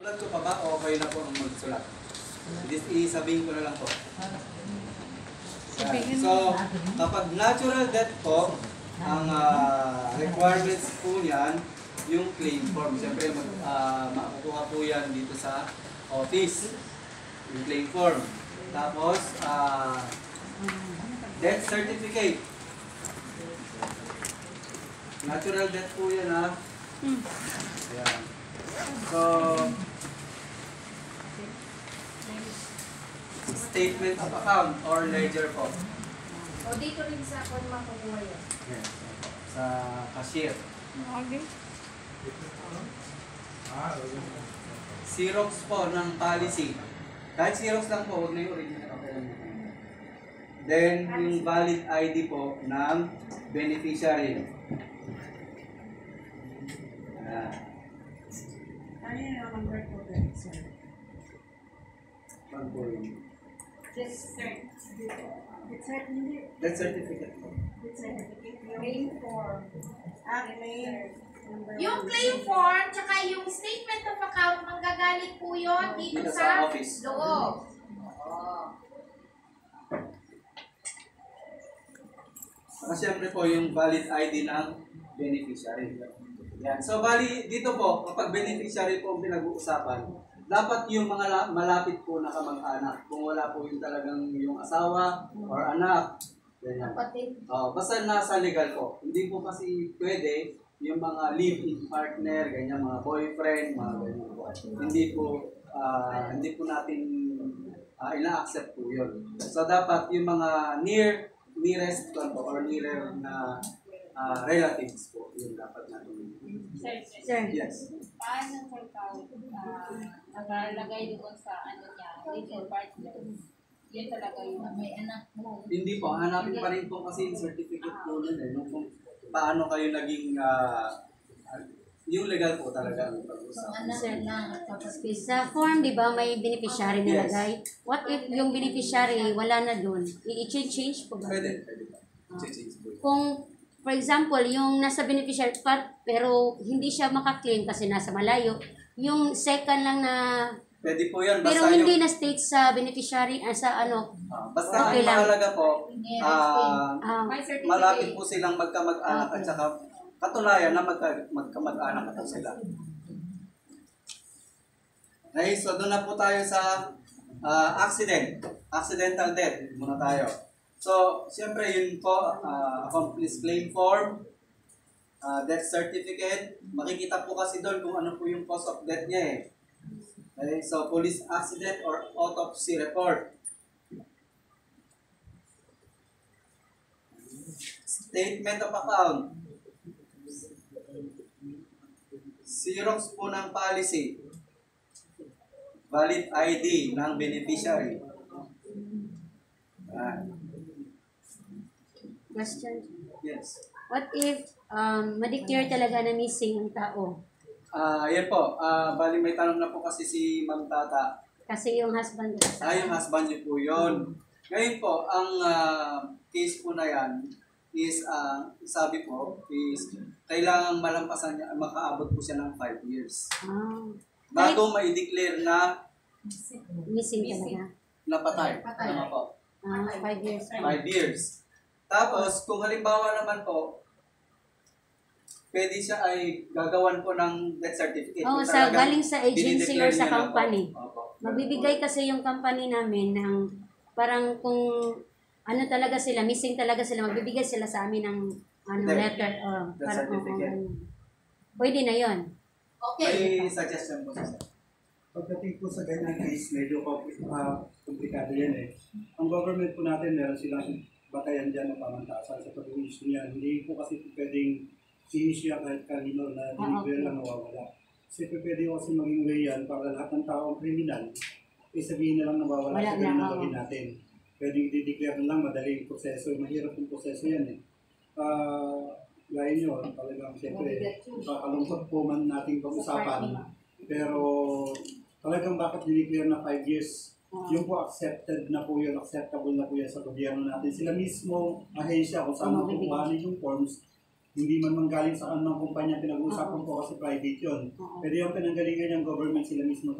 Sulat ko pa ba o kayo na po ang magsulat? Isabihin ko na lang po. So, kapag natural death po, ang requirements po niyan, yung claim form. Siyempre, makukuha po yan dito sa office. Yung claim form. Tapos, death certificate. Natural death po yan ha. Ayan. So, statement of account or ledger po. O dito rin sa kung makukuha yan. Yes. Sa cashier. Okay. Xerox po ng policy. Kahit Xerox lang po, huwag na yung original. Okay lang. Then, yung valid ID po ng beneficiary. Ano yun ang number po ba? Pag po yun. Death certificate po. Claim form. Claim. Yung claim form, tsaka yung statement of account, manggagaling po yun dito Dito sa sa office. loob. Saka siyempre po yung valid ID ng beneficiary. Yan. So, bali, dito po, kapag beneficiary po ang pinag-uusapan, dapat yung mga malapit po na kamag-anak. Kung wala po yung talagang yung asawa or anak. Ganyan. Basta nasa legal po. Hindi po kasi pwede yung mga live-in partner, ganyan, mga boyfriend, mga ganyan po. Hindi po natin ina-accept po yun. So, dapat yung mga nearest po or nearer na relatives po, yun dapat natin. Sir, Yes. paano pagka nagalagay doon sa ano niya, legal partner? Yan talaga yung may anak mo. Hindi po, hanapin pa rin po kasi yung certificate po nun eh. Kung paano kayo naging, yung legal po talaga ang pag-usapan. Sir lang. Tapos sa form, di ba, may beneficiary nilagay? What if yung beneficiary wala na doon? I-change po ba? Pwede po. Change po. Kung, for example, yung nasa beneficiary part, pero hindi siya makaklaim kasi nasa malayo, yung second lang na, Pwede po yan. pero Basta hindi yung, na state sa beneficiary, sa ano, basta okay ang lang. mahalaga po, May certificate. malapit po silang magkamag-anak at saka katunayan na magkamag-anak po sila. Okay, so doon na po tayo sa accidental death. Muna tayo. So, siyempre yun po, accomplice claim form, death certificate. Makikita po kasi doon kung ano po yung cause of death niya eh. Okay, so police accident or autopsy report. Statement of account. Xerox po ng policy. Valid ID ng beneficiary. question. Yes. What if ma-declare talaga na missing ang tao? Yan po. Bali may tanong na po kasi si Ma'am Tata. Kasi yung husband ko. Yung husband niyo po yun. Ngayon po, ang case po na yan is, sabi po, is kailangan malampasan niya, makaabot po siya ng 5 years. Bago ma-declare na Missing talaga. napatay. Patay. Ano po? 5 years. 5 years. Tapos, kung halimbawa naman po, pwede siya ay gagawan po ng death certificate. Oh, Kung sa talagang galing sa agency dinideclare or sa niya na po. company. Opo. Magbibigay kasi yung company namin ng parang kung ano talaga sila, missing talaga sila, magbibigay sila sa amin ng letter. Death Parang, certificate. pwede na yon. Okay. May suggestion po sa Pagdating po sa ganyan case, medyo komplikado yan eh. Ang government po natin, meron silang batayan dyan ng pamantasan sa pag-issue niya. Hindi po kasi pwedeng sinisya kahit kanino na dinigware lang nawawala. Kasi pwede kasi maging way yan para lahat ng taong kriminal, sabihin na lang nawawala Wala sa ganun na, na gawin natin. Pwedeng i-declare na lang, madaling proseso. Mahirap yung proseso yan eh. Gaya nyo, talagang siyempre, kakalungkot po man nating pag-usapan. Pero talagang bakit dineclare na 5 years? Yung po accepted na po yun, acceptable na po yan sa gobyerno natin. Sila mismo, ahensya, kung saan makukuhanin yung forms, hindi man manggaling sa anong kumpanya pinag-uusapan po kasi private yun. Pero yung pinanggalingan yung government, sila mismo